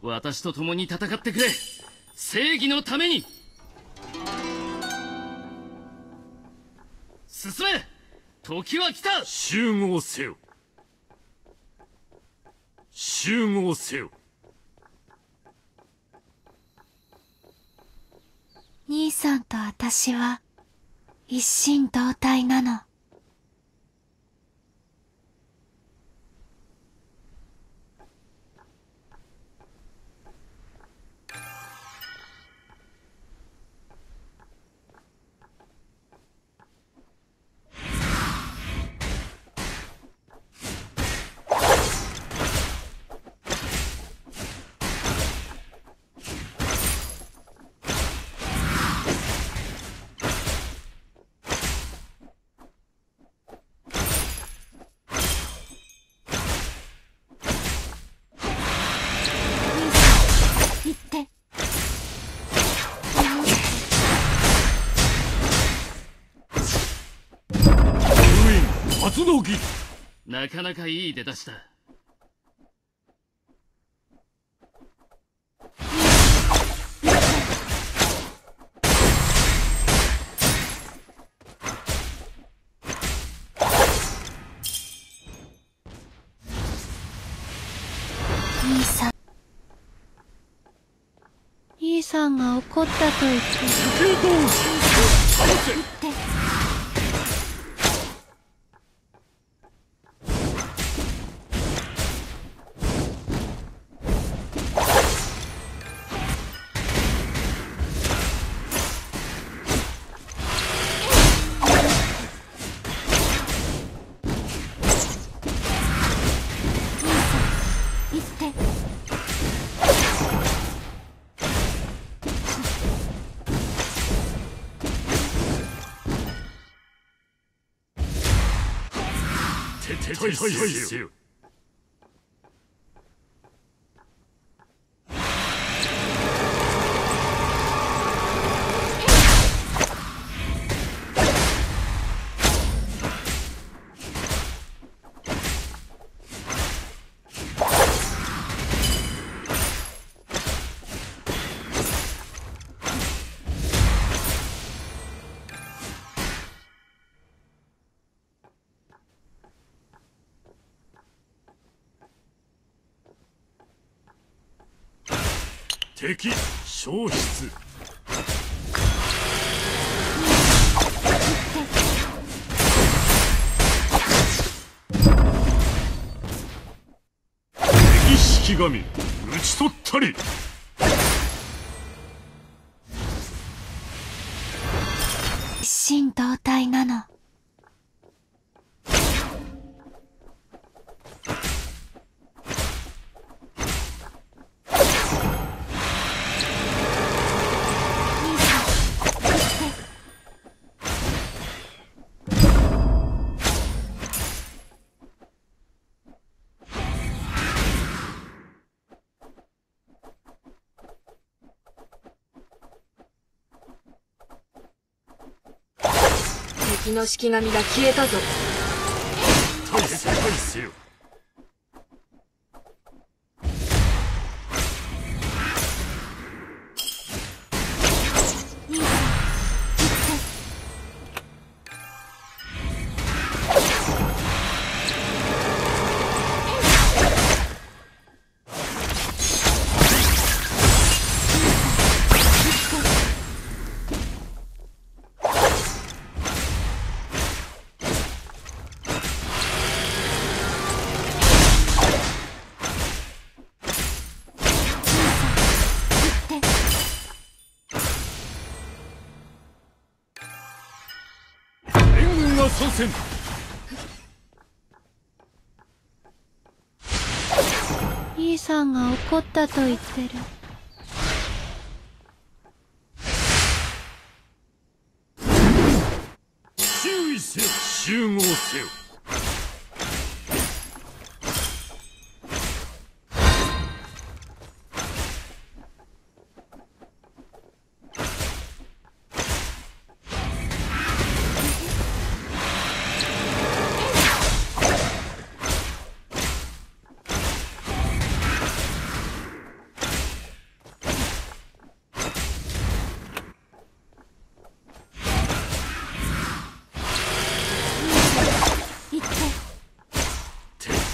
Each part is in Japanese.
私と共に戦ってくれ。正義のために。進め。時は来た。 集合せよ。集合せよ。 兄さんと私は一心同体なの。 なかなかいい出だしだ。 兄さんが怒ったと言って退せよ。敵消失。敵式神討ち取ったり。 一心同体なの。 敵の式神が消えたぞ。 退せよ。 参戦。 兄さんが怒ったと言ってる。 注意せよ。集合せよ。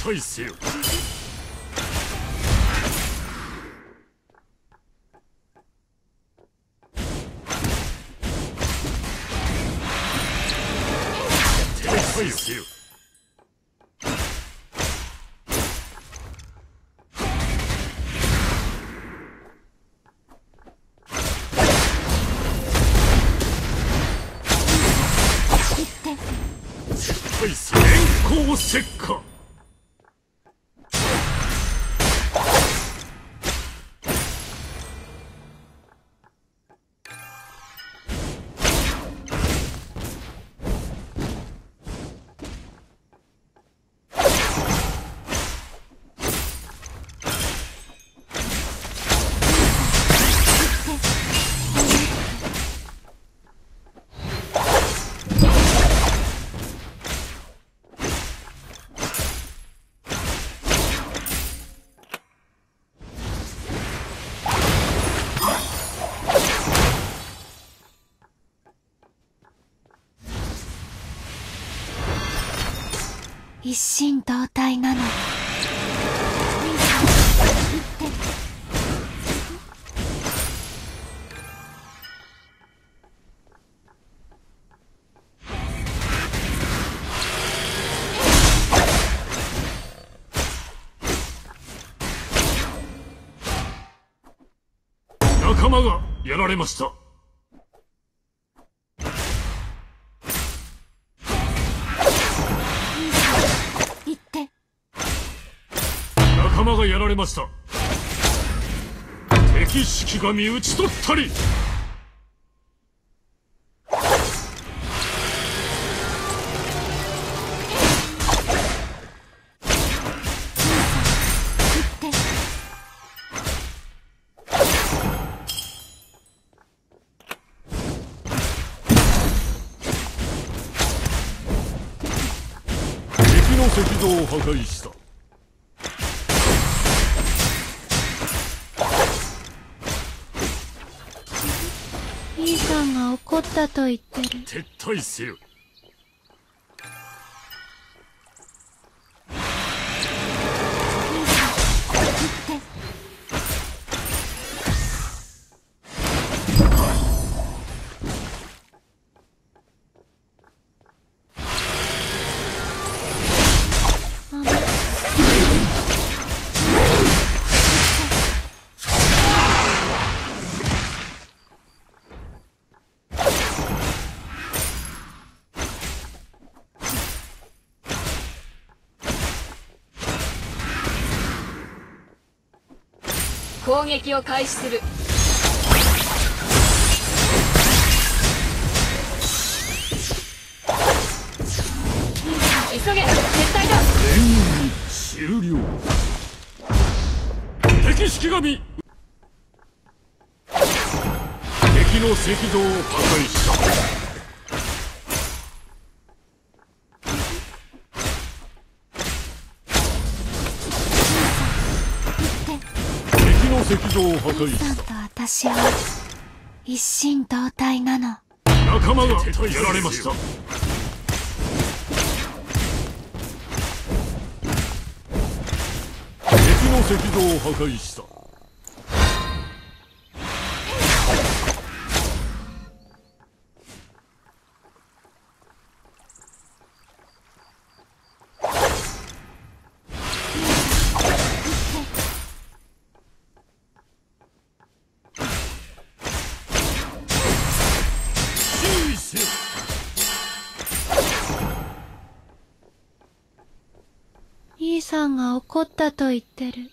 退せよ。撤退せよ。電光石火。 一心同体なの。 仲間がやられました。仲間がやられました。敵式神討ち取ったり。敵の石像を破壊した。 兄さんが怒ったと言ってる。 撤退せよ。 攻撃を開始する。急げ、撤退だ。 連終了。敵式神。敵の石像を破壊した。石像を破壊さんと私は一心同体なの。 仲間がやられました。敵の石像を破壊した。 兄さんが怒ったと言ってる。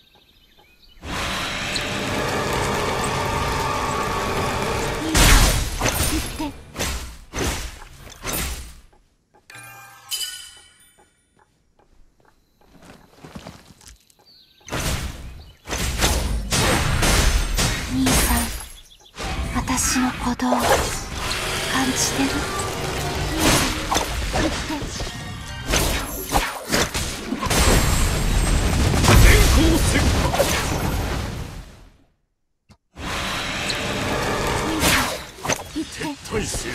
兄さん、私の鼓動感じてる？ 撤退せよ。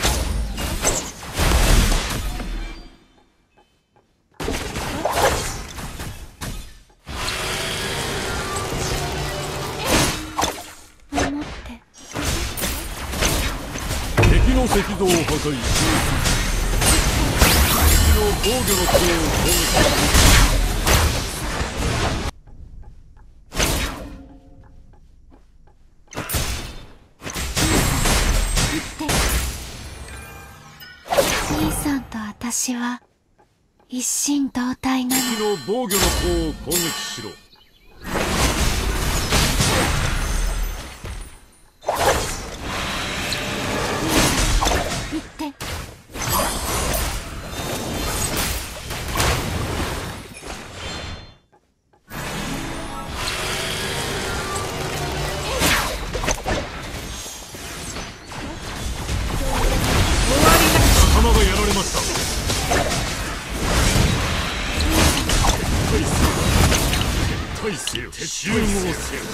の石像を破壊した。敵の防御の塔を攻撃した。 兄さんと私は一心同体なの。 敵の防御の塔を攻撃しろ。 行って。 仲間がやられました。撤退せよ。集合せよ。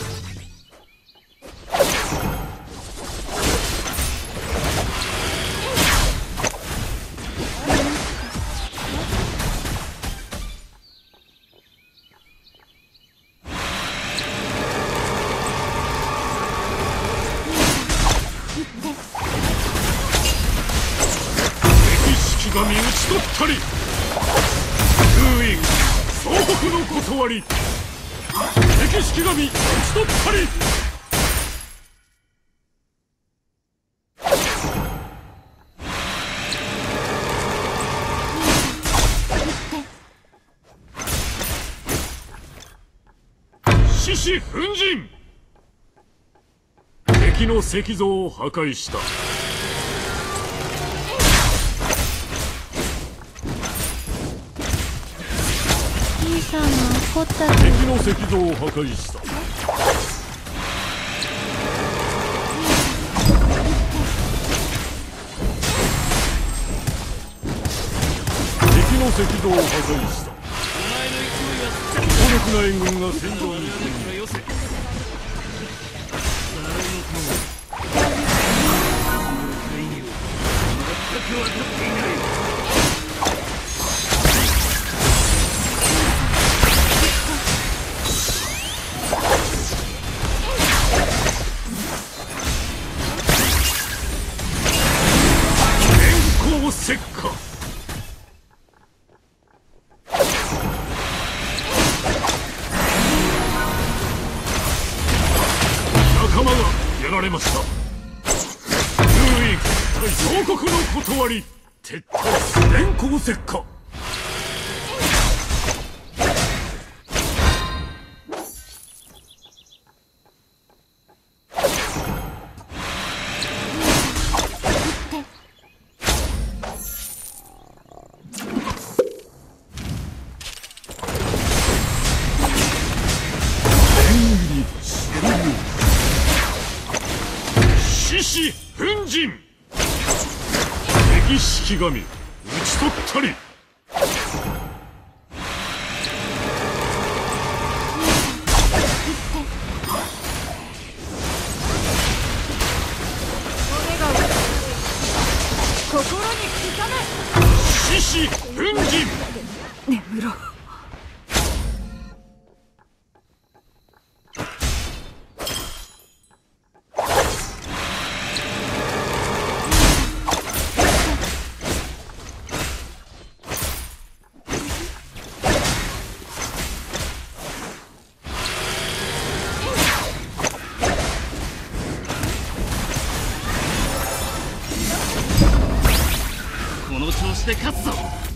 敵神討ち取ったり。封印総国の断り。敵式神討ち取ったり。獅子奮陣。敵の石像を破壊した。 兄さんが怒ったと。 敵の石像を破壊した。敵の石像を破壊した。強力な援軍が戦場に来る。電光石火。仲間がやられました。封印総国の断り。撤退する。電光石火。獅子奮陣。敵式神討ち取ったり。 心に刻め。 獅子奮陣。 眠ろう。 この調子で勝つぞ。